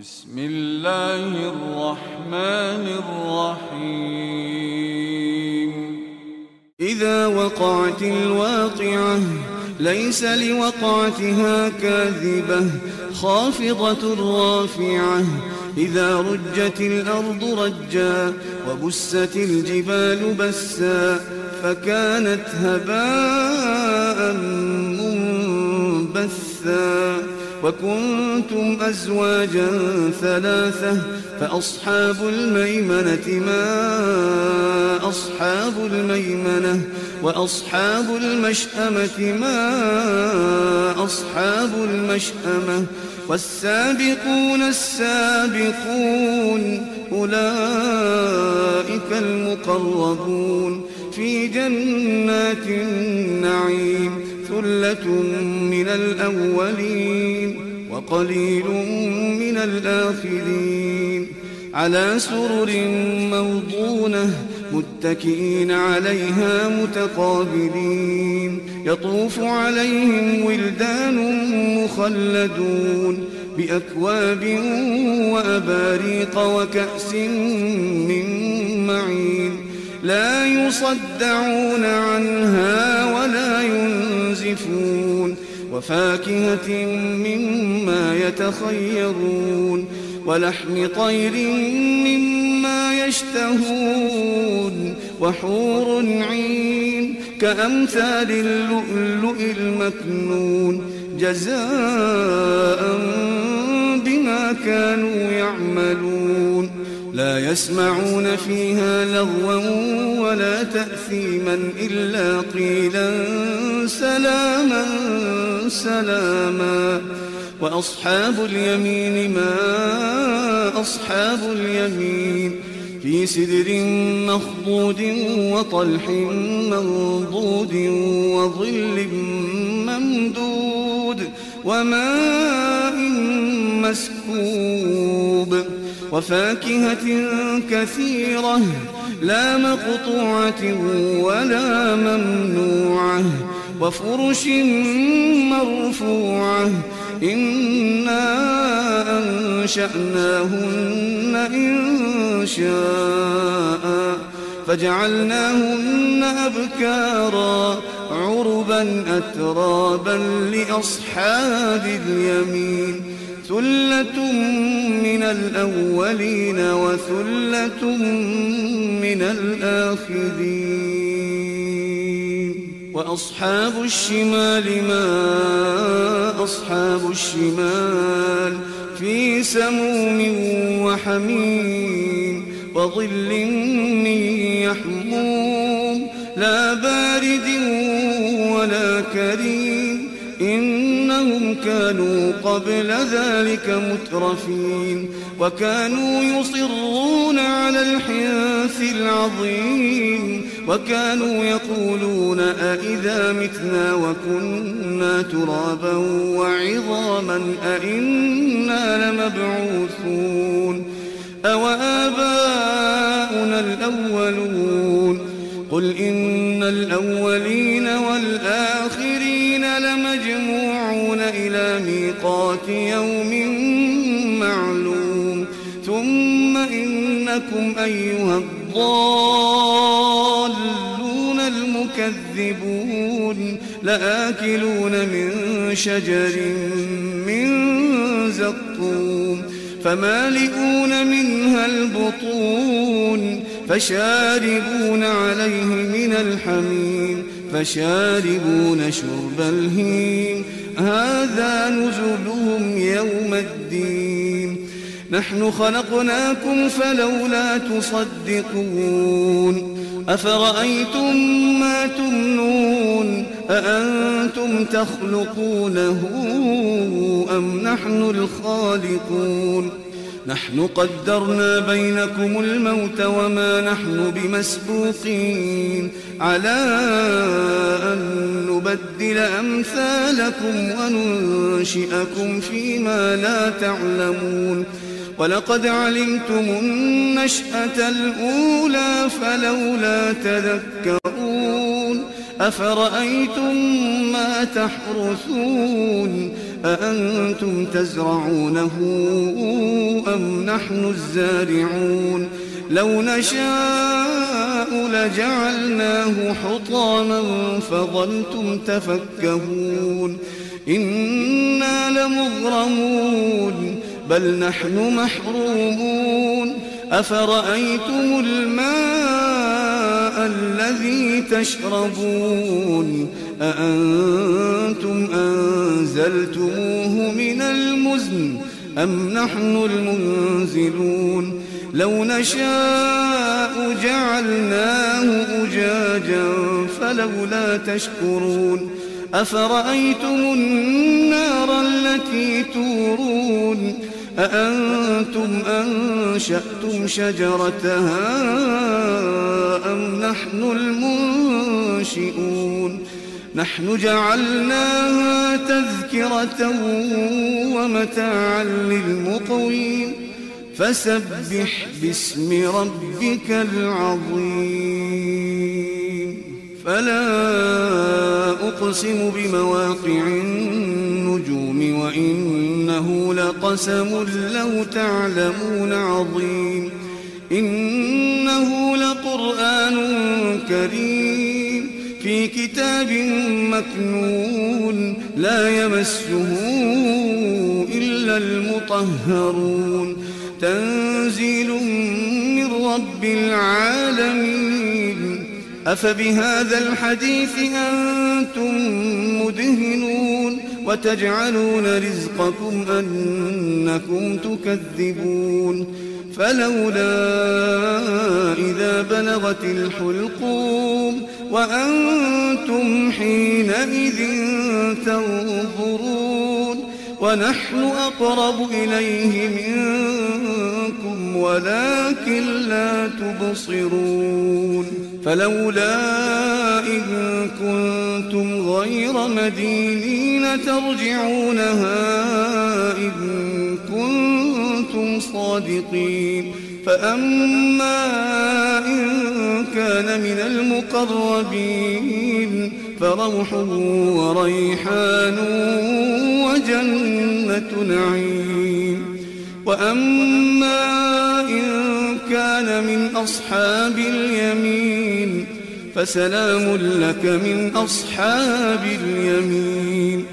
بسم الله الرحمن الرحيم. إذا وقعت الواقعة ليس لوقعتها كاذبة خافضة رافعة. إذا رجت الأرض رجا وبست الجبال بسا فكانت هباء منبثا. وكنتم أزواجا ثلاثة فأصحاب الميمنة ما أصحاب الميمنة وأصحاب المشأمة ما أصحاب المشأمة. والسابقون السابقون أولئك المقربون في جنات النعيم ثلة من الأولين وقليل من الآخرين. على سرر موضونة متكئين عليها متقابلين. يطوف عليهم ولدان مخلدون بأكواب وأباريق وكأس من معين. لا يصدعون عنها ولا ينزفون. وفاكهة مما يتخيرون ولحم طير مما يشتهون. وحور عين كأمثال اللؤلؤ المكنون جزاء بما كانوا يعملون. لا يسمعون فيها لغوا ولا تأثيما إلا قيلا سلاما سلاما. وأصحاب اليمين ما أصحاب اليمين في سدر مخضود وطلح منضود وظل ممدود وماء مسكوب. وفاكهة كثيرة لا مقطوعة ولا ممنوعة. وفرش مرفوعة إنا أنشأناهن إنشاء فجعلناهن أبكارا عربا أترابا لأصحاب اليمين. ثلة من الأولين وثلة من الآخرين. وأصحاب الشمال ما أصحاب الشمال في سموم وحميم وظل من يحموم لا بارد ولا كريم. إنهم كانوا قبل ذلك مترفين وكانوا يصرون على الحنث العظيم. وكانوا يقولون أئذا متنا وكنا ترابا وعظاما أئنا لمبعوثون أوآباؤنا الأولون. قل إن الأولين والآخرين لمجموعون إلى ميقات يوم معلوم. ثم إنكم أيها الضالون المكذبون لآكلون من شجر من زقوم فمالئون منها البطون فشاربون عليه من الحميم فشاربون شرب الهيم. هذا نزلهم يوم الدين. نحن خلقناكم فلولا تصدقون. أفرأيتم ما تمنون أأنتم تخلقونه أم نحن الخالقون. نحن قدرنا بينكم الموت وما نحن بمسبوقين على أن نبدل أمثالكم وننشئكم فيما لا تعلمون. ولقد علمتم النشأة الأولى فلولا تذكرون. أفرأيتم ما تحرثون أأنتم تزرعونه أم نحن الزارعون لو نشاء لجعلناه حطاما فظلتم تفكهون إنا لمغرمون بل نحن محرومون أفرأيتم الماء الذي تشربون أأنتم أنزلتموه من المزن أم نحن المنزلون لو نشاء جعلناه أجاجا فلولا تشكرون أفرأيتم النار التي تورون أأنتم أنشأتم شجرتها أم نحن المنشئون نحن جعلناها تذكرة ومتاعا للمقوين فسبح باسم ربك العظيم فلا أقسم بمواقع النجوم وإنه لقسم لو تعلمون عظيم إنه لقرآن كريم في كتاب مكنون لا يمسه إلا المطهرون تنزيل من رب العالمين أفبهذا الحديث أنتم مدهنون وتجعلون رزقكم أنكم تكذبون فلولا إذا بلغت الحلقوم وأنتم حينئذ تنظرون ونحن أقرب إليه منكم ولكن لا تبصرون فلولا إن كنتم غير مدينين ترجعونها إن كنتم صادقين فأما إن كان من المقربين فروح وريحان وجنة نعيم وأما إن كان من أصحاب اليمين فسلام لك من أصحاب اليمين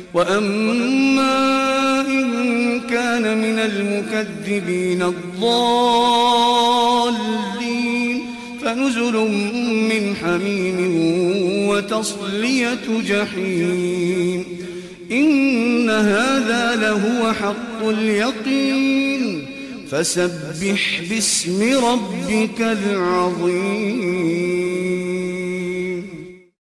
وأما إن كان من المكذبين الضالين فنزل من حميم وتصلية جحيم إن هذا لهو حق اليقين فسبح باسم ربك العظيم